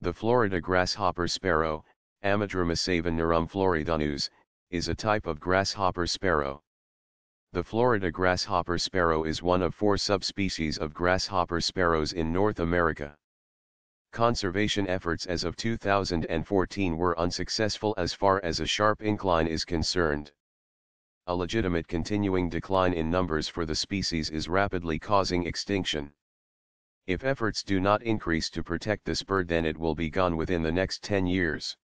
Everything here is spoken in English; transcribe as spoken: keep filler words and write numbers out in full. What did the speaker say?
The Florida grasshopper sparrow, Amydromasavenarum floridanus, is a type of grasshopper sparrow. The Florida grasshopper sparrow is one of four subspecies of grasshopper sparrows in North America. Conservation efforts as of two thousand fourteen were unsuccessful as far as a sharp incline is concerned. A legitimate continuing decline in numbers for the species is rapidly causing extinction. If efforts do not increase to protect this bird, then it will be gone within the next ten years.